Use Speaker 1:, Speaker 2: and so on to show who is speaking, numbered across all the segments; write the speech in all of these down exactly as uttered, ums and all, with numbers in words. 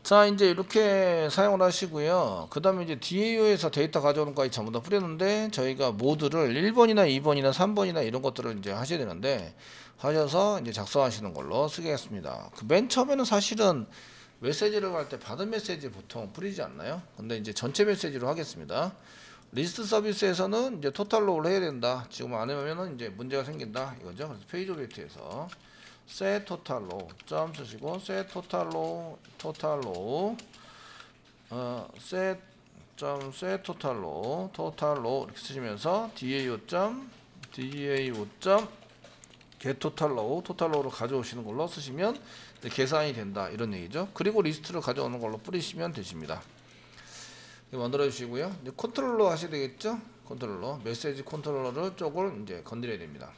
Speaker 1: 자, 이제 이렇게 사용을 하시고요. 그 다음에 이제 디에이오에서 데이터 가져오는 거까지 전부 다 뿌렸는데, 저희가 모드를 일 번이나 이 번이나 삼 번이나 이런 것들을 이제 하셔야 되는데, 하셔서 이제 작성하시는 걸로 쓰겠습니다. 그 맨 처음에는 사실은 메시지를 갈 때 받은 메시지 보통 뿌리지 않나요? 근데 이제 전체 메시지로 하겠습니다. 리스트 서비스에서는 이제 토탈 로우를 해야 된다. 지금 안 해보면은 이제 문제가 생긴다. 이거죠. 그래서 페이지 오브젝트에서 set total row 점 쓰시고 set total row total row 어 set 점 set total row total row 이렇게 쓰시면서 디에이오 점 디에이오 점 get total row total row를 가져오시는 걸로 쓰시면 계산이 된다 이런 얘기죠. 그리고 리스트를 가져오는 걸로 뿌리시면 되십니다. 만들어 주시고요. 이제 컨트롤러 하셔야 되겠죠. 컨트롤러 메시지 컨트롤러를 쪽을 이제 건드려야 됩니다.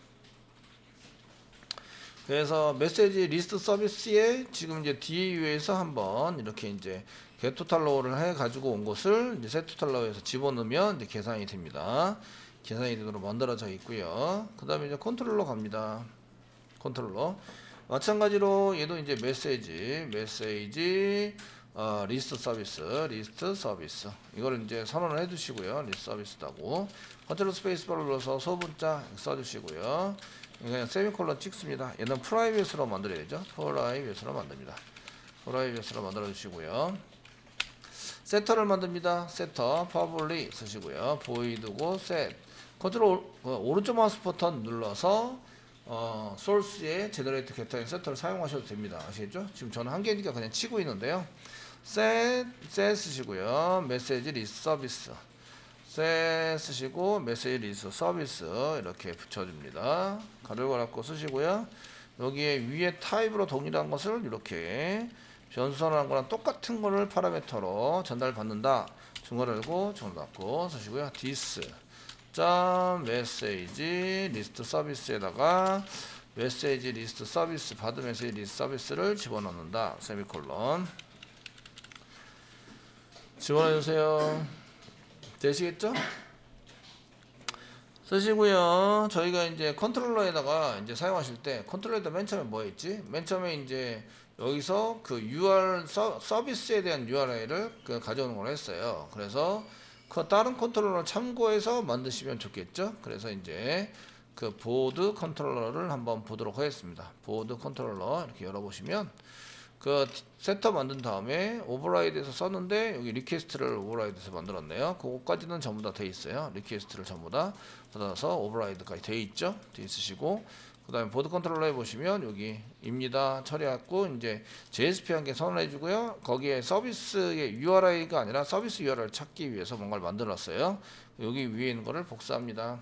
Speaker 1: 그래서 메시지 리스트 서비스에 지금 이제 디에이오에서 한번 이렇게 이제 get total row를 해 가지고 온 것을 이제 set total row에서 집어넣으면 이제 계산이 됩니다. 계산이 되도록 만들어져 있고요. 그 다음에 이제 컨트롤러 갑니다. 컨트롤러 마찬가지로 얘도 이제 메시지 메시지 어, 리스트 서비스 리스트 서비스 이거를 이제 선언을 해 두시고요. 리스트 서비스다고 컨트롤 스페이스바를 눌러서 소문자 써주시고요. 그냥 세미콜론 찍습니다. 얘는 프라이빗으로 만들어야 되죠. 프라이빗으로 만듭니다. 프라이빗으로 만들어 주시고요. 세터를 만듭니다. 세터 퍼블릭 쓰시고요. 보이드고 셋 컨트롤 어, 오른쪽 마우스 버튼 눌러서 어, 소스에 제너레이트 겟터인 세터를 사용하셔도 됩니다. 아시겠죠? 지금 저는 한 개니까 그냥 치고 있는데요. 셋, 셋 쓰시고요. 메시지 리스트 서비스 셋 쓰시고 메시지 리스트 서비스 이렇게 붙여줍니다. 가로를 걸고 쓰시고요. 여기에 위에 타입으로 동일한 것을 이렇게 변수선언한 거랑 똑같은 거를 파라미터로 전달받는다. 중괄호 열고 중괄호 닫고 쓰시고요. this 점 메시지 리스트 서비스에다가 메시지 리스트 서비스 받은 메시지 리스트 서비스를 집어넣는다. 세미콜론 집어넣어주세요. 되시겠죠? 쓰시고요. 저희가 이제 컨트롤러에다가 이제 사용하실 때 컨트롤러에다 맨 처음에 뭐 했지? 맨 처음에 이제 여기서 그 유알 서, 서비스에 대한 유알엘을 그 가져오는 걸 했어요. 그래서 그 다른 컨트롤러 참고해서 만드시면 좋겠죠. 그래서 이제 그 보드 컨트롤러를 한번 보도록 하겠습니다. 보드 컨트롤러 이렇게 열어보시면 그 세터 만든 다음에 오버라이드에서 썼는데 여기 리퀘스트를 오버라이드에서 만들었네요. 그거까지는 전부 다 돼 있어요. 리퀘스트를 전부 다 받아서 오버라이드까지 돼 있죠. 돼 있으시고 그 다음에 보드 컨트롤러 해보시면 여기 입니다 처리하고 이제 제이에스피 한 개 선언해 주고요. 거기에 서비스의 유알아이가 아니라 서비스 유알아이를 찾기 위해서 뭔가를 만들었어요. 여기 위에 있는 거를 복사합니다.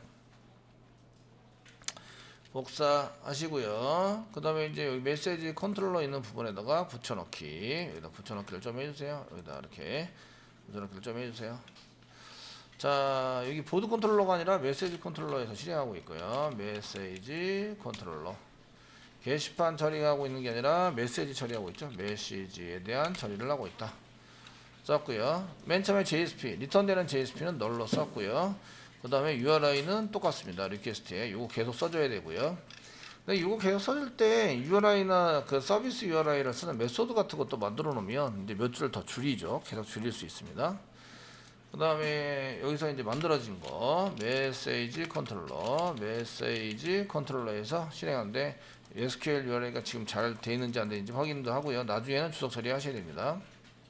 Speaker 1: 복사하시고요. 그 다음에 이제 여기 메시지 컨트롤러 있는 부분에다가 붙여넣기 여기다 붙여넣기를 좀 해주세요. 여기다 이렇게 붙여넣기를 좀 해주세요. 자, 여기 보드 컨트롤러가 아니라 메시지 컨트롤러에서 실행하고 있고요. 메시지 컨트롤러 게시판 처리하고 있는 게 아니라 메시지 처리하고 있죠. 메시지에 대한 처리를 하고 있다. 썼고요. 맨 처음에 제이에스피 리턴되는 제이에스피는 널로 썼고요. 그 다음에 유알아이는 똑같습니다. 리퀘스트에 이거 계속 써줘야 되고요. 근데 이거 계속 써줄 때 유알아이나 그 서비스 유알아이를 쓰는 메소드 같은 것도 만들어 놓으면 이제 몇 줄을 더 줄이죠. 계속 줄일 수 있습니다. 그 다음에 여기서 이제 만들어진 거 메시지 컨트롤러 메시지 컨트롤러에서 실행하는데 에스큐엘 유알아이가 지금 잘 되어 있는지 안 되는지 확인도 하고요. 나중에는 주석 처리하셔야 됩니다.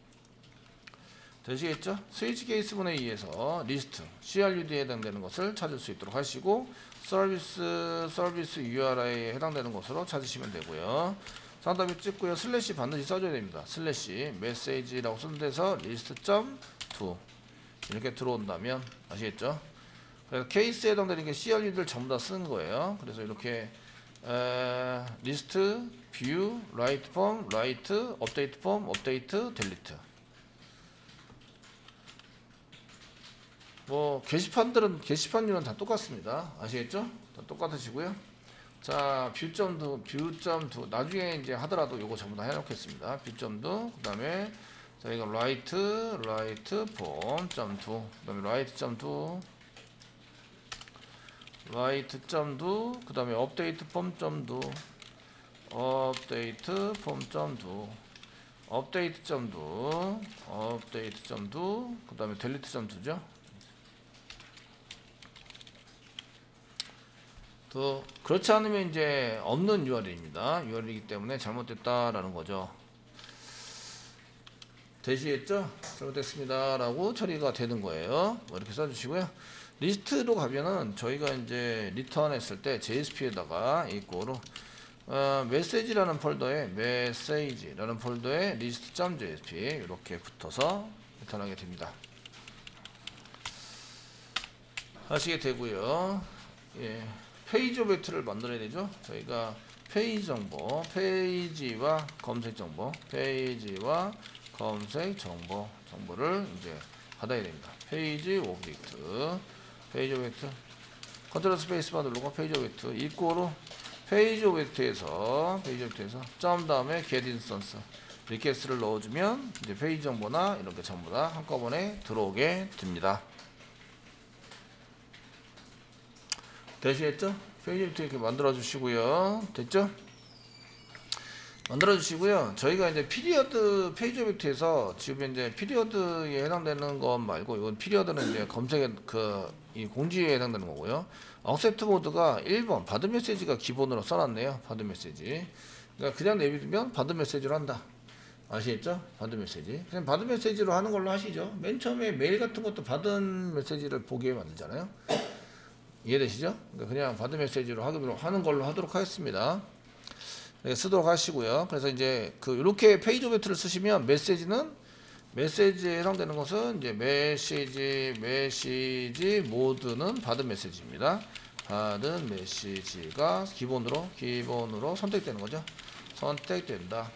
Speaker 1: 되시겠죠? 스위치 케이스분에 의해서 리스트 씨알유디에 해당되는 것을 찾을 수 있도록 하시고 서비스 서비스 유알아이에 해당되는 것으로 찾으시면 되고요. 상단에 찍고요. 슬래시 반드시 써줘야 됩니다. 슬래시 메시지라고 쓰는 데서 리스트 점 투 이렇게 들어온다면 아시겠죠? 그래서 케이스에 해당되는 게 씨알유디를 전부 다 쓰는 거예요. 그래서 이렇게 에, 리스트 뷰 라이트 폼 라이트 업데이트 폼 업데이트 델리트 뭐 게시판들은 게시판류는 다 똑같습니다. 아시겠죠? 다 똑같으시고요. 자, 뷰점도 뷰점도 나중에 이제 하더라도 요거 전부 다 해놓겠습니다. 뷰점도 그다음에 저희가 라이트 라이트 폼 점도 그다음에 라이트 점도 라이트 점도 그다음에 업데이트 폼 점도 업데이트 폼 점도 업데이트 점도 업데이트 점도 그 다음에 델리트 점도죠. 또 그렇지 않으면 이제 없는 유알엘입니다. 유알엘이기 때문에 잘못됐다라는 거죠. 되시겠죠? 잘못됐습니다 라고 처리가 되는 거예요. 뭐 이렇게 써주시고요. 리스트로 가면은 저희가 이제 리턴 했을 때 제이에스피에다가 이꼬로 어, 메시지라는 폴더에 메시지라는 폴더에 리스트.jp 이렇게 붙어서 리턴하게 됩니다. 하시게 되고요. 예, 페이지 오브젝트를 만들어야 되죠. 저희가 페이지 정보, 페이지와 검색 정보, 페이지와 검색 정보, 정보를 이제 받아야 됩니다. 페이지 오브젝트, 페이지 오브젝트, 컨트롤 스페이스바 누르고 페이지 오브젝트 이꼬로 페이지 오브젝트에서 페이지 오브젝트에서 점 다음에 get instance 리퀘스트를 넣어주면 이제 페이지 정보나 이런 게 전부 다 한꺼번에 들어오게 됩니다. 되시겠죠? 페이지 오브젝트 이렇게 만들어 주시고요. 됐죠? 만들어 주시고요. 저희가 이제 피리어드 페이지 오브젝트에서 지금 이제 피리어드에 해당되는 것 말고 이건 피리어드는 이제 검색에 그 이 공지에 해당되는 거고요. 억셉트 모드가 일 번 받은 메시지가 기본으로 써놨네요. 받은 메시지. 그러니까 그냥 내비두면 받은 메시지로 한다. 아시겠죠? 받은 메시지. 그냥 받은 메시지로 하는 걸로 하시죠. 맨 처음에 메일 같은 것도 받은 메시지를 보게 만들잖아요. 이해되시죠? 그러니까 그냥 받은 메시지로 하기로 하는 걸로 하도록 하겠습니다. 네, 쓰도록 하시고요. 그래서 이제 그 이렇게 페이지 오브젝트를 쓰시면 메시지는 메시지에 해당되는 것은 이제 메시지 메시지 모드는 받은 메시지입니다. 받은 메시지가 기본으로 기본으로 선택되는 거죠. 선택된다.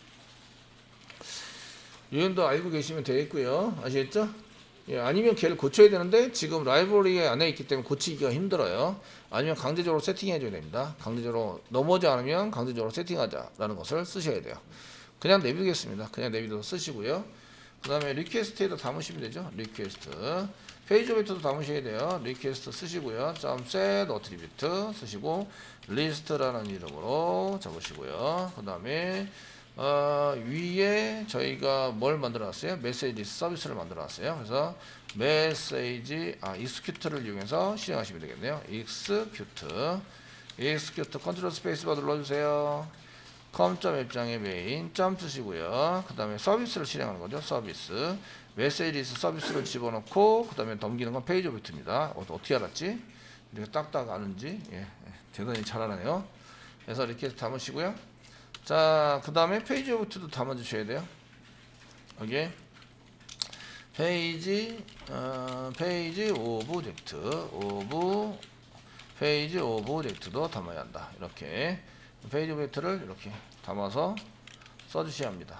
Speaker 1: 유형도 알고 계시면 되겠고요. 아시겠죠? 예, 아니면 걔를 고쳐야 되는데 지금 라이브러리 안에 있기 때문에 고치기가 힘들어요. 아니면 강제적으로 세팅해 줘야 됩니다. 강제적으로 넘어오지 않으면 강제적으로 세팅하자라는 것을 쓰셔야 돼요. 그냥 내비두겠습니다. 그냥 내비둬서 쓰시고요. 그 다음에 리퀘스트에도 담으시면 되죠. 리퀘스트 페이지 오브젝트도 담으셔야 돼요. 리퀘스트 쓰시고요. 점 set attribute 쓰시고 리스트라는 이름으로 적으시고요. 그 다음에 어, 위에 저희가 뭘 만들어 놨어요? 메시지 서비스를 만들어 놨어요. 그래서 메시지 아 execute를 이용해서 실행하시면 되겠네요. execute execute 컨트롤 스페이스바 눌러주세요. 컴.점 입장에 메인 점 쓰시고요. 그 다음에 서비스를 실행하는 거죠. 서비스 메시지 서비스를 집어넣고 그 다음에 넘기는 건 페이지 오브젝트입니다. 어, 어떻게 알았지? 이렇게 딱딱 아는지 예, 대단히 잘 알아네요. 그래서 이렇게 담으시고요. 자, 그 다음에 페이지 오브젝트도 담아주셔야 돼요. 여기 페이지 어, 페이지 오브젝트 오브 페이지 오브젝트도 담아야 한다. 이렇게 페이지 오브젝트를 이렇게 담아서 써주셔야 합니다.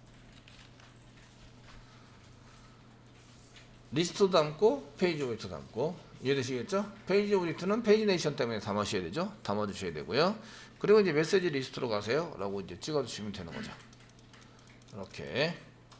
Speaker 1: 리스트도 담고 페이지 오브젝트 담고 이해되시겠죠? 페이지 오브젝트는 페이지네이션 때문에 담으셔야 되죠. 담아주셔야 되고요. 그리고 이제 메시지 리스트로 가세요 라고 이제 찍어주시면 되는 거죠. 이렇게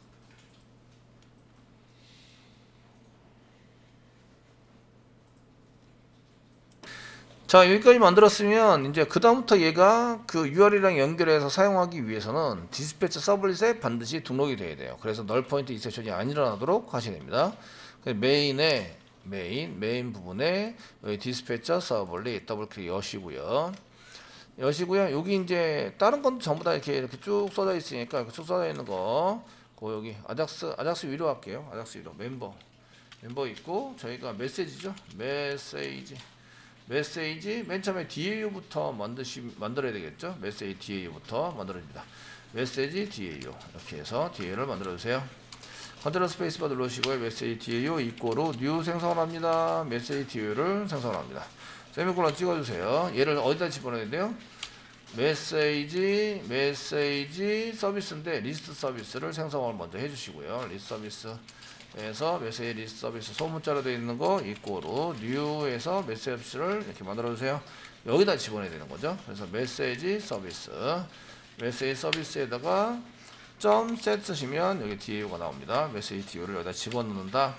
Speaker 1: 자, 여기까지 만들었으면 이제 그 다음부터 얘가 그 유알이랑 연결해서 사용하기 위해서는 디스패치 서블릿에 반드시 등록이 돼야 돼요. 그래서 널 포인트 인셉션이 안 일어나도록 하셔야 됩니다. 메인에 메인 메인 부분에 여기 디스패처 서블릿 더블 클릭 여시고요. 여시고요. 여기 이제 다른 건 전부 다 이렇게 이렇게 쭉 써져 있으니까 이렇게 쭉 써져 있는 거, 그 여기 아작스 아작스 위로 할게요. 아작스 위로 멤버 멤버 있고 저희가 메시지죠. 메시지 메시지 맨 처음에 디에이유부터 만드시 만들어야 되겠죠. 메시지 디에이유부터 만들어집니다. 메시지 디에이유 이렇게 해서 디에이유를 만들어 주세요. 컨트롤 스페이스바 눌러주시고요. 메시지 디에이유 이꼬로 뉴 생성을 합니다. 메시지 디에이유를 생성을 합니다. 세미콜론 찍어주세요. 얘를 어디다 집어넣어야 돼요? 메시지 메시지 서비스인데 리스트 서비스를 생성을 먼저 해주시고요. 리스트 서비스에서 메시지 리스트 서비스 소문자로 되어 있는 거 이꼬로 뉴에서 메시지 서비스를 이렇게 만들어 주세요. 여기다 집어넣어야 되는 거죠. 그래서 메시지 서비스 메시지 서비스에다가 점 set 쓰시면 여기 디에이유가 나옵니다. 메시지 디에이유를 여기다 집어넣는다.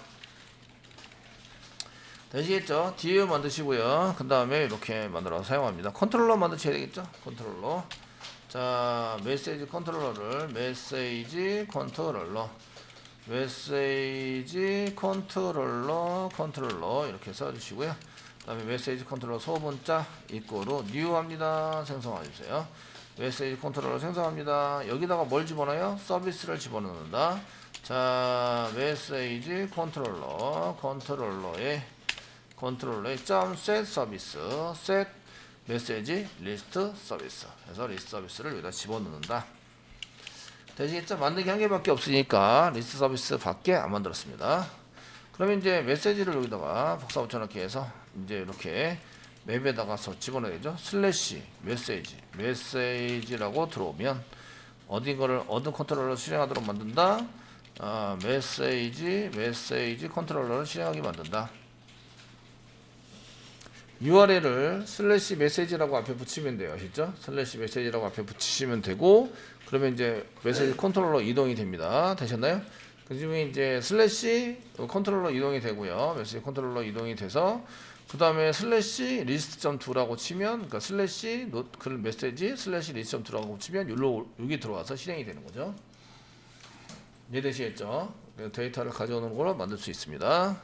Speaker 1: 되시겠죠? 디에이유 만드시고요. 그 다음에 이렇게 만들어서 사용합니다. 컨트롤러 만드셔야 되겠죠? 컨트롤러. 자, 메시지 컨트롤러를 메시지 컨트롤러 메시지 컨트롤러 컨트롤러 이렇게 써주시고요. 그 다음에 메시지 컨트롤러 소문자 이꼬로 뉴 합니다. 생성해주세요. 메시지 컨트롤러 생성합니다. 여기다가 뭘 집어넣어요? 서비스를 집어넣는다. 자, 메시지 컨트롤러 컨트롤러에 컨트롤러에 점 set 서비스 set 메시지 리스트 서비스 그래서 리스트 서비스를 여기다 집어넣는다. 되시겠죠? 만들기 한 개밖에 없으니까 리스트 서비스 밖에 안 만들었습니다. 그러면 이제 메시지를 여기다가 복사 붙여넣기 해서 이제 이렇게 맵에다가 집어넣어야죠. 슬래시 메시지 메시지라고 들어오면 어딘 거를 어떤 컨트롤러를 실행하도록 만든다. 아, 메시지 메시지 컨트롤러를 실행하게 만든다. 유알엘을 슬래시 메시지라고 앞에 붙이면 돼요. 아시죠? 슬래시 메시지라고 앞에 붙이시면 되고 그러면 이제 메시지 컨트롤러 이동이 됩니다. 되셨나요? 그 중에 이제 슬래시 컨트롤러 이동이 되고요. 메시지 컨트롤러 이동이 돼서 그 다음에 슬래시 리스트.to라고 치면 그러니까 슬래시 노, 그 메시지 슬래시 리스트.to라고 치면 여기로 여기 들어와서 실행이 되는 거죠. 이해되시겠죠? 데이터를 가져오는 걸로 만들 수 있습니다.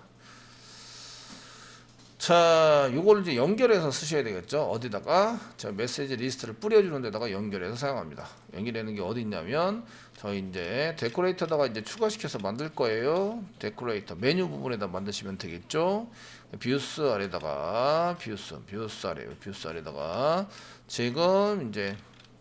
Speaker 1: 자, 요거를 이제 연결해서 쓰셔야 되겠죠. 어디다가 자 메시지 리스트를 뿌려주는 데다가 연결해서 사용합니다. 연결하는 게 어디 있냐면 저희 이제 데코레이터다가 이제 추가시켜서 만들 거예요. 데코레이터 메뉴 부분에다 만드시면 되겠죠. 뷰스 아래다가 뷰스 뷰스 아래 뷰스 아래다가 지금 이제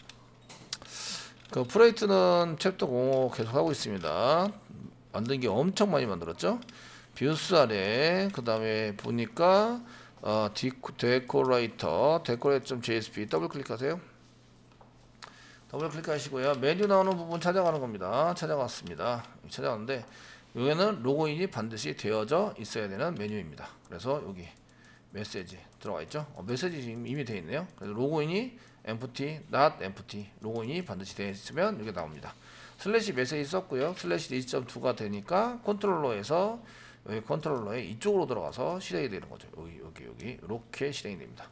Speaker 1: 그 프레이트는 챕터 공호 계속 하고 있습니다. 만든 게 엄청 많이 만들었죠. 뷰스 아래 그 다음에 보니까 어, 데코레이터 데코레이터.jsp 더블 클릭하세요. 더블 클릭하시고요. 메뉴 나오는 부분 찾아가는 겁니다. 찾아갔습니다. 찾아갔는데 여기는 로그인이 반드시 되어져 있어야 되는 메뉴입니다. 그래서 여기 메시지 들어가 있죠. 어, 메시지 이미 되어 있네요. 그래서 로그인이 empty, not empty 로그인이 반드시 되어 있으면 이렇게 나옵니다. 슬래시 메시지 썼고요. 슬래시 리스트.to가 되니까 컨트롤러에서 여기 컨트롤러에 이쪽으로 들어가서 실행이 되는 거죠. 여기 여기 여기 이렇게 실행이 됩니다.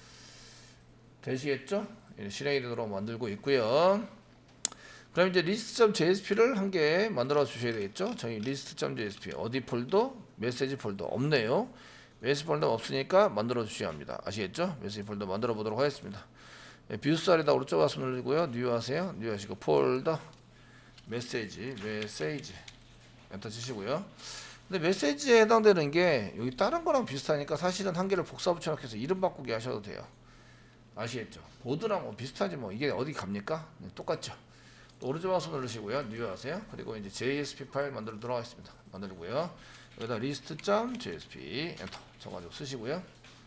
Speaker 1: 되시겠죠? 실행이 되도록 만들고 있고요. 그럼 이제 리스트.jsp를 한 개 만들어 주셔야 되겠죠? 저희 리스트.jsp 어디 폴더? 메시지 폴더 없네요. 메시지 폴더 없으니까 만들어 주셔야 합니다. 아시겠죠? 메시지 폴더 만들어 보도록 하겠습니다. 뷰스 아래다 오른쪽 가서 누르고요. 뉴 하세요. 뉴 하시고 폴더 메시지 메시지 엔터 치시고요. 근데 메시지에 해당되는 게 여기 다른 거랑 비슷하니까 사실은 한 개를 복사 붙여넣기 해서 이름 바꾸기 하셔도 돼요. 아시겠죠? 보드랑 뭐 비슷하지 뭐 이게 어디 갑니까? 네, 똑같죠. 또 오른쪽 마우스 누르시고요. 뉴 하세요. 그리고 이제 제이에스피 파일 만들어 들어가겠습니다. 만들고요. 여기다 list.jsp 엔터 쳐가지고 쓰시고요.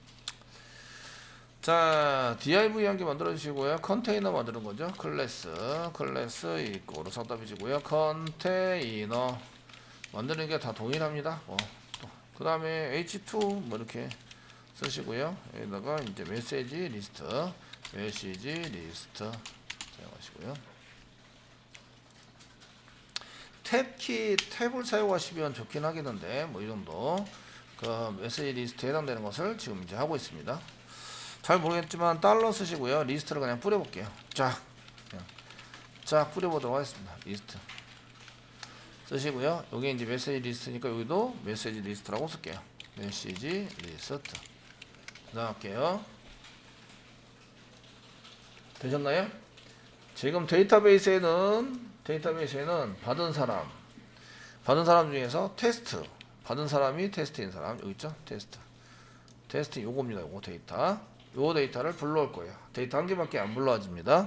Speaker 1: 자, div 한 개 만들어 주시고요. 컨테이너 만드는 거죠. 클래스 클래스 이꼬로 상답이시고요. 컨테이너 만드는 게 다 동일합니다. 어, 그 다음에 에이치 투 뭐 이렇게 쓰시고요. 여기다가 이제 메시지 리스트, 메시지 리스트 사용하시고요. 탭키 탭을 사용하시면 좋긴 하겠는데 뭐 이 정도 그 메시지 리스트에 해당되는 것을 지금 이제 하고 있습니다. 잘 모르겠지만 달러 쓰시고요. 리스트를 그냥 뿌려볼게요. 쫙, 그냥 쫙 뿌려보도록 하겠습니다. 리스트. 쓰시고요. 여기 이제 메시지 리스트니까 여기도 메시지 리스트라고 쓸게요. 메시지 리스트. 나갈게요. 되셨나요? 지금 데이터베이스에는 데이터베이스에는 받은 사람, 받은 사람 중에서 테스트, 받은 사람이 테스트인 사람 여기 있죠? 테스트. 테스트 요겁니다. 요거 데이터. 요 데이터를 불러올 거예요. 데이터 한 개밖에 안 불러집니다.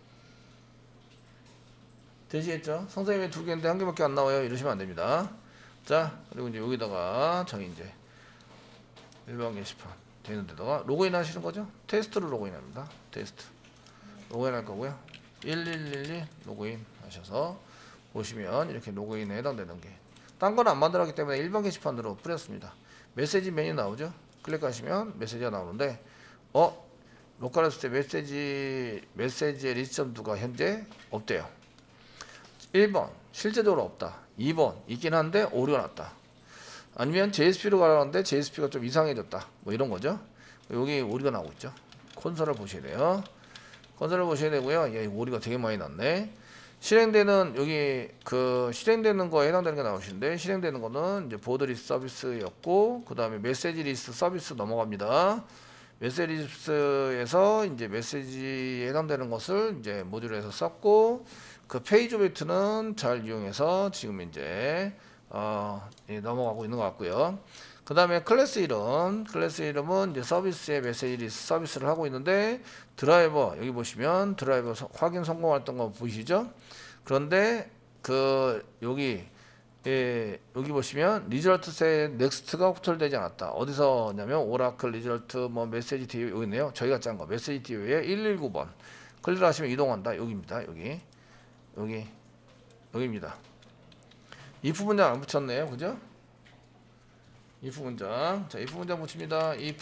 Speaker 1: 되시겠죠? 선생님이 두 개인데 한 개밖에 안 나와요. 이러시면 안 됩니다. 자, 그리고 이제 여기다가 저희 이제 일반 게시판 되는 데다가 로그인 하시는 거죠? 테스트로 로그인 합니다. 테스트. 로그인 할 거고요. 일일일이 로그인 하셔서 보시면 이렇게 로그인에 해당되는 게 딴 건 안 만들었기 때문에 일반 게시판으로 뿌렸습니다. 메시지 메뉴 나오죠? 클릭하시면 메시지가 나오는데 어? 로컬 했을 때 메시지 메시지의 리스트.to가 현재 없대요. 일 번 실제적으로 없다. 이 번 있긴 한데 오류가 났다. 아니면 제이에스피로 가라는데 제이에스피가 좀 이상해졌다. 뭐 이런 거죠. 여기 오류가 나오고 있죠. 콘솔을 보셔야 돼요. 건설해 보셔야 되고요. 예, 오리가 되게 많이 났네. 실행되는 여기 그 실행되는 거에 해당되는 게 나오시는데 실행되는 거는 이제 보드 리스트 서비스였고 그 다음에 메시지 리스트 서비스 넘어갑니다. 메시지 리스트에서 이제 메시지에 해당되는 것을 이제 모듈에서 썼고 그 페이지 오브젝트는 잘 이용해서 지금 이제 어, 예, 넘어가고 있는 것 같고요. 그 다음에 클래스 이름, 클래스 이름은 이제 서비스의 메시지 리스트 서비스를 하고 있는데 드라이버 여기 보시면 드라이버 서, 확인 성공했던 거 보이시죠? 그런데 그 여기 예, 여기 보시면 리절트 셋 넥스트가 호출되지 않았다. 어디서냐면 오라클 리절트 뭐 메시지 디오 여기 있네요. 저희가 짠 거 메시지 디오에 일일구 번 클릭하시면 이동한다. 여기입니다. 여기 여기 여기입니다. if 문장 안 붙였네요. 그죠? if 문장. 자, if 문장 붙입니다. if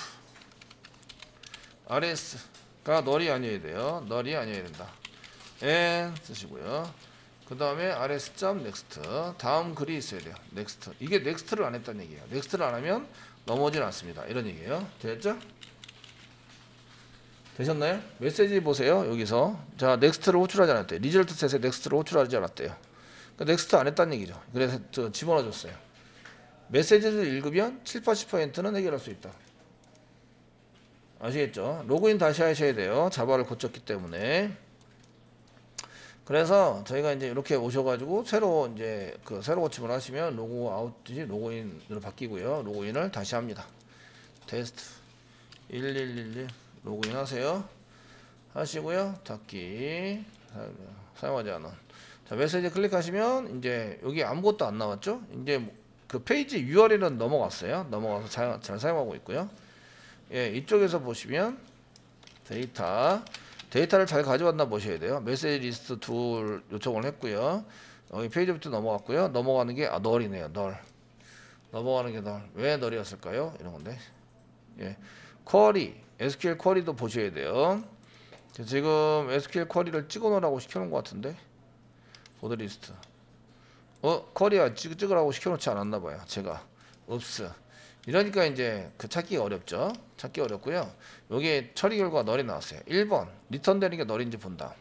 Speaker 1: rs가 널이 아니어야 돼요. 널이 아니어야 된다. and 쓰시고요. 그 다음에 rs.next 다음 글이 있어야 돼요. next 이게 next를 안 했다는 얘기예요. next를 안 하면 넘어오진 않습니다. 이런 얘기예요. 됐죠? 되셨나요? 메시지 보세요. 여기서 자 next를 호출하지 않았대요. 리절트 셋에 next를 호출하지 않았대요. 그러니까 next 안 했다는 얘기죠. 그래서 저 집어넣어 줬어요. 메시지를 읽으면 칠, 팔십 퍼센트는 해결할 수 있다. 아시겠죠? 로그인 다시 하셔야 돼요. 자바를 고쳤기 때문에. 그래서 저희가 이제 이렇게 오셔가지고 새로 이제 그 새로 고침을 하시면 로그 아웃이 로그인으로 바뀌고요. 로그인을 다시 합니다. 테스트 일일일일 로그인 하세요. 하시고요. 닫기 사용하지 않은. 자 메시지 클릭하시면 이제 여기 아무것도 안 나왔죠? 이제 그 페이지 유알엘은 넘어갔어요. 넘어가서 잘, 잘 사용하고 있고요. 예, 이쪽에서 보시면 데이터 데이터를 잘 가져왔나 보셔야 돼요. 메시지 리스트 둘 요청을 했고요. 여기 페이지부터 넘어갔고요. 넘어가는 게 아, 널이네요. 널. 넘어가는 게 널. 왜 널이었을까요? 이런 건데. 예. 쿼리, 에스큐엘 쿼리도 보셔야 돼요. 지금 에스큐엘 쿼리를 찍어 놓으라고 시켜 놓은 것 같은데. 보드 리스트. 어, 쿼리가 찍, 찍으라고 시켜 놓지 않았나 봐요. 제가. 없어. 이러니까 이제 그 찾기가 어렵죠. 찾기 어렵고요. 여기에 처리 결과 널이 나왔어요. 일 번 리턴 되는 게 널인지 본다.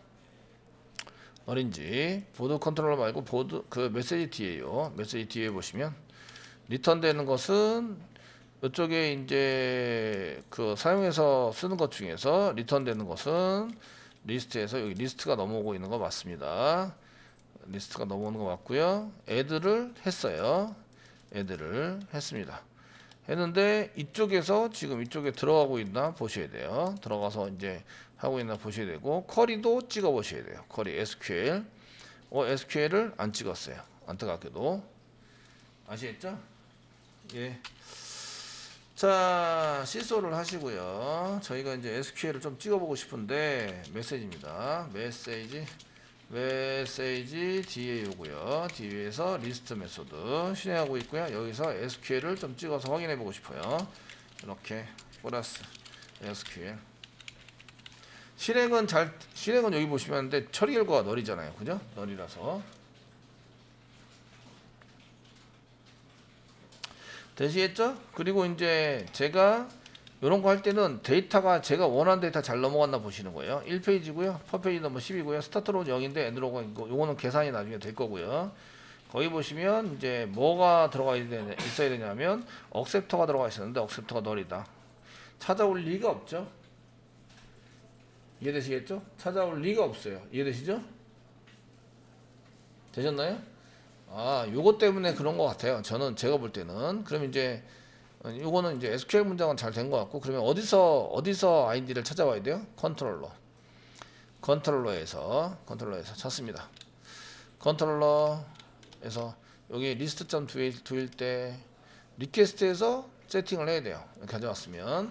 Speaker 1: 널인지 보드 컨트롤러 말고 보드 그 메시지 뒤에요. 메시지 뒤에 보시면 리턴 되는 것은 이쪽에 이제 그 사용해서 쓰는 것 중에서 리턴 되는 것은 리스트에서 여기 리스트가 넘어오고 있는 거 맞습니다. 리스트가 넘어오는 거 맞고요. 애드를 했어요. 애드를 했습니다. 했는데 이쪽에서 지금 이쪽에 들어가고 있나 보셔야 돼요. 들어가서 이제 하고 있나 보셔야 되고 쿼리도 찍어 보셔야 돼요. 쿼리 에스큐엘 어 에스큐엘을 안 찍었어요. 안타깝게도 아시겠죠? 예. 자 시소를 하시고요. 저희가 이제 에스큐엘을 좀 찍어보고 싶은데 메시지입니다. 메시지 메시지 뒤에 오고요. 뒤에서 리스트 메소드 실행하고 있고요. 여기서 에스큐엘을 좀 찍어서 확인해 보고 싶어요. 이렇게 플러스 에스큐엘 실행은 잘 실행은 여기 보시면 근데 처리 결과가 널이잖아요. 그죠? 널이라서 되시겠죠? 그리고 이제 제가 이런 거 할 때는 데이터가 제가 원하는 데이터 잘 넘어갔나 보시는 거예요. 일 페이지고요. 퍼 페이지 넘버 십이고요. 스타트로 영인데 엔드로가 이거 요거는 계산이 나중에 될 거고요. 거기 보시면 이제 뭐가 들어가 있어야 되냐면 억셉터가 들어가 있었는데 억셉터가 널이다. 찾아올 리가 없죠. 이해되시겠죠? 찾아올 리가 없어요. 이해되시죠? 되셨나요? 아, 요거 때문에 그런 것 같아요. 저는 제가 볼 때는. 그럼 이제 요거는 이제 에스큐엘 문장은 잘 된 것 같고 그러면 어디서 어디서 아이디를 찾아와야 돼요? 컨트롤러. 컨트롤러에서 컨트롤러에서 찾습니다. 컨트롤러에서 여기 리스트 점 두일 때 리퀘스트에서 세팅을 해야 돼요. 이렇게 가져왔으면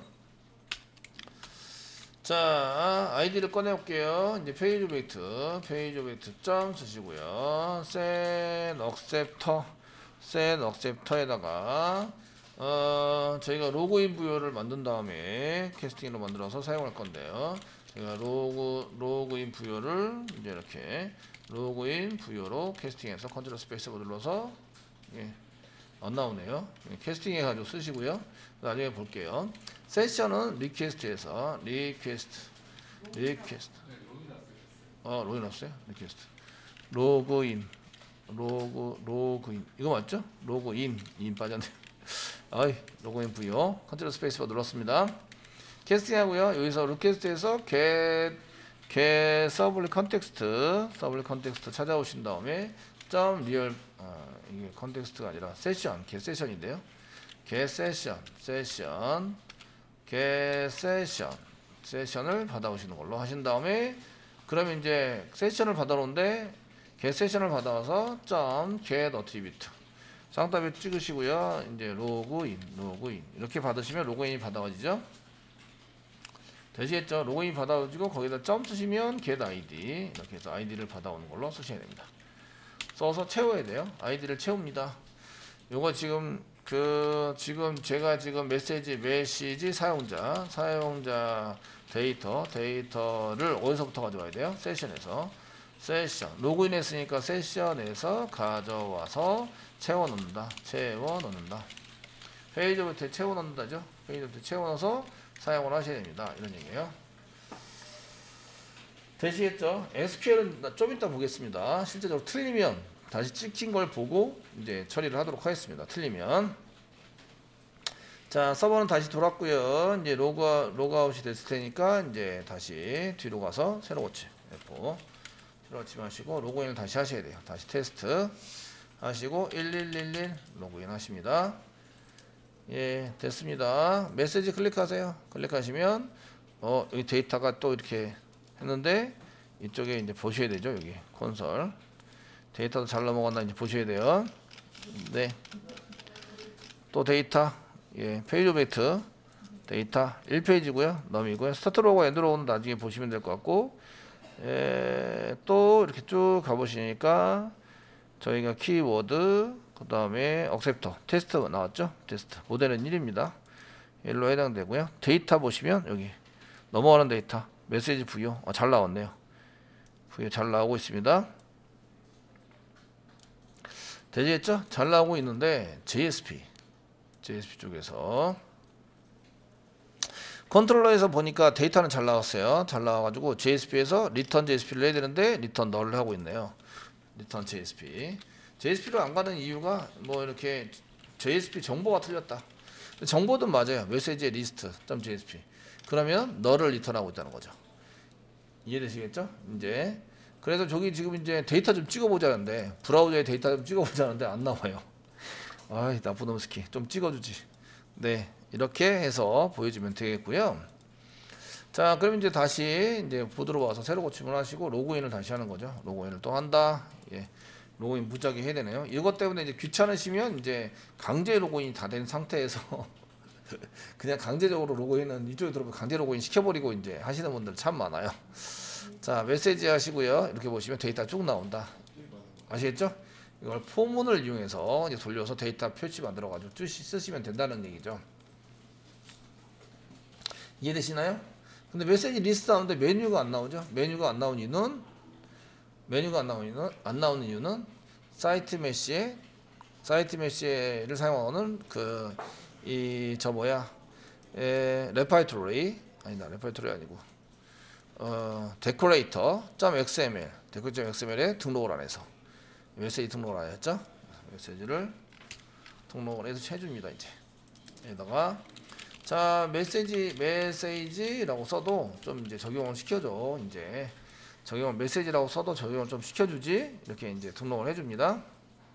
Speaker 1: 자 아이디를 꺼내 볼게요. 이제 페이지 오브젝트 페이지 오브젝트 점 쓰시고요. set acceptor set acceptor에다가 어, 저희가 로그인 부여를 만든 다음에 캐스팅으로 만들어서 사용할 건데요. 제가 로그, 로그인 부여를 이제 이렇게 로그인 부여로 캐스팅해서 컨트롤 스페이스로 눌러서 예, 안 나오네요. 예, 캐스팅 해가지고 쓰시고요. 나중에 볼게요. 세션은 리퀘스트에서 리퀘스트 리퀘스트 어 로그인 없어요? 리퀘스트 로그인 로그 로그인 이거 맞죠? 로그인 인 빠졌네. 아이 로그인 부여 컨트롤 스페이스바 눌렀습니다. 캐스팅 하고요. 여기서 리퀘스트에서 get get 서블릿 컨텍스트 서블릿 컨텍스트 찾아오신 다음에 점 리얼 아, 이게 컨텍스트가 아니라 세션 get 세션인데요. get 세션 세션 get 세션 세션을 받아오시는 걸로 하신 다음에 그러면 이제 세션을 받아오는데 get 세션을 받아와서 점 get attribute 쌍따비 찍으시고요. 이제 로그인 로그인 이렇게 받으시면 로그인이 받아와지죠. 되시겠죠? 로그인 받아오시고 거기다 점 쓰시면 get 아이디 이렇게 해서 아이디를 받아오는 걸로 쓰셔야 됩니다. 써서 채워야 돼요. 아이디를 채웁니다. 요거 지금 그 지금 제가 지금 메시지 메시지 사용자 사용자 데이터 데이터를 어디서부터 가져와야 돼요? 세션에서 세션 로그인 했으니까 세션에서 가져와서 채워 넣는다. 채워 넣는다. 페이지부터 채워 넣는다죠. 페이지부터 채워 넣어서 사용을 하셔야 됩니다. 이런 얘기예요. 되시겠죠? 에스큐엘은 좀 이따 보겠습니다. 실제적으로 틀리면 다시 찍힌 걸 보고 이제 처리를 하도록 하겠습니다. 틀리면. 자, 서버는 다시 돌았고요. 이제 로그 로그아웃이 됐을 테니까 이제 다시 뒤로 가서 새로 고치. 에프 새로 고치 마시고 로그인을 다시 하셔야 돼요. 다시 테스트 하시고 일일일일 로그인 하십니다. 예, 됐습니다. 메시지 클릭하세요. 클릭하시면 어, 여기 데이터가 또 이렇게 했는데 이쪽에 이제 보셔야 되죠. 여기 콘솔 데이터도 잘 넘어갔나 이제 보셔야 돼요. 네. 또 데이터 예, 페이지 오브젝트 데이터 일 페이지고요. 넘이고요. 스타트 로고 엔드 로고는 나중에 보시면 될 것 같고 예, 또 이렇게 쭉 가보시니까 저희가 키워드 그 다음에 억셉터 테스트 나왔죠. 테스트 모델은 일입니다. 일로 해당되고요. 데이터 보시면 여기 넘어가는 데이터 메시지 부여 아, 잘 나왔네요. 부여 잘 나오고 있습니다. 되겠죠? 잘 나오고 있는데 제이에스피 제이에스피 쪽에서 컨트롤러에서 보니까 데이터는 잘 나왔어요. 잘 나와가지고 제이에스피에서 리턴 제이에스피를 해야 되는데 리턴 널을 하고 있네요. 리턴 제이에스피 제이에스피로 안 가는 이유가 뭐 이렇게 제이에스피 정보가 틀렸다. 정보는 맞아요. 메시지의 리스트 .제이에스피 그러면 너를 리턴하고 있다는 거죠. 이해되시겠죠? 이제 그래서 저기 지금 이제 데이터 좀 찍어보자는데 브라우저에 데이터 좀 찍어보자는데 안 나와요. 아이 나쁜 놈 스키 좀 찍어주지. 네 이렇게 해서 보여주면 되겠고요. 자 그럼 이제 다시 이제 보드로 와서 새로 고침을 하시고 로그인을 다시 하는 거죠. 로그인을 또 한다. 예. 로그인 무작위 해야 되네요. 이것 때문에 이제 귀찮으시면 이제 강제 로그인이 다 된 상태에서 그냥 강제적으로 로그인은 이쪽에 들어오면 강제 로그인 시켜버리고 이제 하시는 분들 참 많아요. 자 메시지 하시고요. 이렇게 보시면 데이터 쭉 나온다. 아시겠죠? 이걸 포문을 이용해서 이제 돌려서 데이터 표시 만들어 가지고 쭉 쓰시면 된다는 얘기죠. 이해되시나요? 근데 메시지 리스트 나오는데 메뉴가 안 나오죠. 메뉴가 안 나온 이유는 메뉴가 안 나오는 이유는 안 나오는 이유는 사이트 메시에 사이트 메시를 사용하는 그 이 저 뭐야 에, 레파이토리 아니다 레파이토리 아니고 어 데코레이터 .엑스엠엘 데코레이터 .엑스엠엘에 등록을 안 해서 메시지 등록을 안 했죠. 메시지를 등록을 해서 해줍니다. 이제 여기다가 자 메시지 메시지라고 써도 좀 이제 적용을 시켜줘. 이제 적용을 메시지라고 써도 적용을 좀 시켜주지. 이렇게 이제 등록을 해줍니다.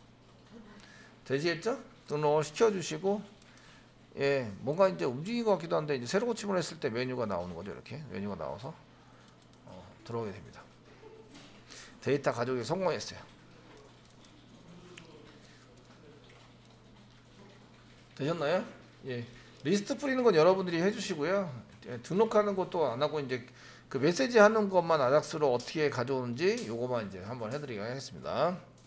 Speaker 1: 되시겠죠? 등록을 시켜주시고 예 뭔가 이제 움직인 것 같기도 한데 이제 새로 고침을 했을 때 메뉴가 나오는 거죠. 이렇게 메뉴가 나와서 어, 들어오게 됩니다. 데이터 가져오기 성공했어요. 되셨나요? 예 리스트 뿌리는 건 여러분들이 해주시고요. 예, 등록하는 것도 안 하고 이제 그 메시지 하는 것만 아작스로 어떻게 가져오는지 요거만 이제 한번 해드리겠습니다.